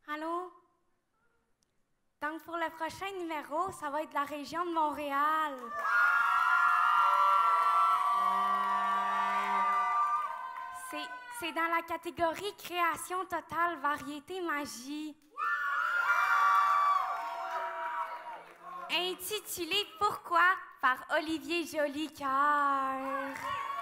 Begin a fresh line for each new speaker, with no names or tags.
Allô? Donc, pour le prochain numéro, ça va être la région de Montréal. C'est dans la catégorie création totale, variété, magie. Intitulé Pourquoi par Olivier Jolicoeur.